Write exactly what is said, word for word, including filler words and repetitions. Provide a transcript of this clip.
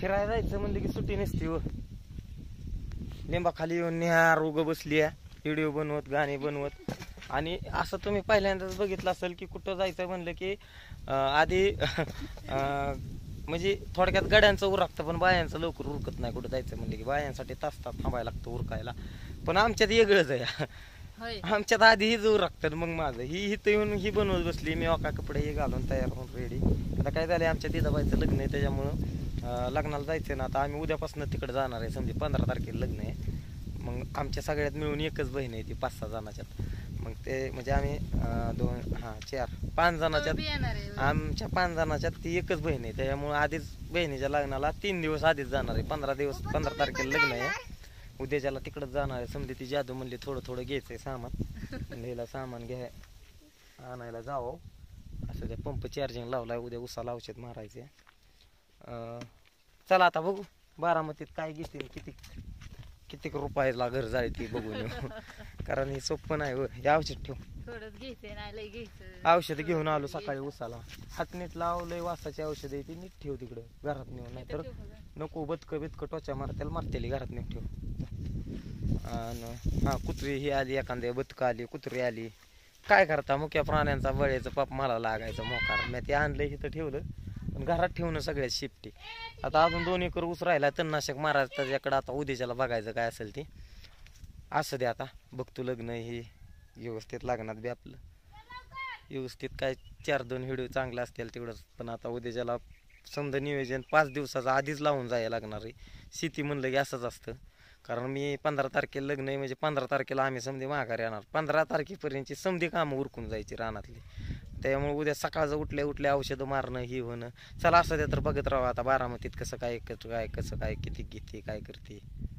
फिरायला जायचं म्हणलं की सुट्टी नसते हो. लिंबाखाली येऊन निहार उग बसली व्हिडिओ बनवत गाणी बनवत. आणि असं तुम्ही पहिल्यांदाच बघितलं असेल की कुठं जायचं म्हणलं की आधी म्हणजे थोडक्यात गड्यांचं उरकतं पण बायांचं लवकर उरकत नाही. कुठं जायचं म्हणलं की बायांसाठी तास तास थांबायला लागतं उरकायला. पण आमच्यात वेगळंच आहे. आमच्यात आधी हीच उरकतात. मग माझं ही इथं येऊन ही बनवत बसली. मी ओका कपडे हे घालून तयार होऊन रेडी. आता काय झालं आमच्या दिदाबाईचं लग्न आहे त्याच्यामुळं लग्नाला जायचं ना. आता आम्ही उद्यापासून तिकडे जाणार आहे. समजे पंधरा तारखेला लग्न आहे. मग आमच्या सगळ्यात मिळून एकच बहीण आहे ती पाच सहा जणाच्यात. मग ते म्हणजे आम्ही दोन हां चार पाच जणाच्यात आमच्या पाच जणाच्यात ती एकच बहीण आहे. त्याच्यामुळे आधीच बहिणीच्या लग्नाला तीन दिवस आधीच जाणार आहे. पंधरा दिवस पंधरा तारखेला लग्न आहे. उद्याच्याला तिकडंच जाणार आहे. समजे ती जादू म्हणली थोडं थोडं घ्यायचं आहे सामान. लिहिला सामान घ्या आणायला जावं. असं त्या पंप चार्जिंग लावलाय. उद्या उसाला औषध मारायचे. चला आता बघू बारामतीत काय घेते किती किती रुपयाला घर जाईल ती बघून येऊ. कारण हे सोपं नाही हो. हे औषध ठेव. औषध घेऊन आलो सकाळी उसाला. हात नीट लावलंय वासाची औषध आहे ती नीट ठेव तिकडं घरात नेऊन. नाही तर नको बदकं बितकं टोचा मारत्याला मारतेली घरात नीट ठेव. आणि हा कुत्री ही आली एखाद्या बदकं आली कुत्री आली काय करता. मुख्या प्राण्यांचा बळीचा पाप मला लागायचं मोकार. मी ते आणलं इथं ठेवलं पण घरात ठेवणं सगळ्यात शिफ्टी. आता अजून दोन एकर ऊस राहिला तणनाशक मारायचं त्याच्याकडं. आता उद्याच्याला बघायचं काय असेल ते. असं दे आता बघतो लग्न ही व्यवस्थित लागणार बी आपलं व्यवस्थित. काय चार दोन व्हिडिओ चांगले असतील तेवढंच. पण आता उद्याच्याला समजा नियोजन पाच दिवसाचं आधीच लावून जायला लागणार आहे. शेती म्हणलं की असंच असतं. कारण मी पंधरा तारखेला लग्न आहे म्हणजे पंधरा तारखेला आम्ही समधी माघारी येणार. पंधरा तारखेपर्यंतची समधी कामं उरकून जायची रानातली. त्यामुळे उद्या सकाळचं उठल्या उठल्या औषधं मारणं ही होणं. चला असं ते तर बघत राहा आता बारामतीत कसं काय कसं काय कसं काय किती घेते काय करते.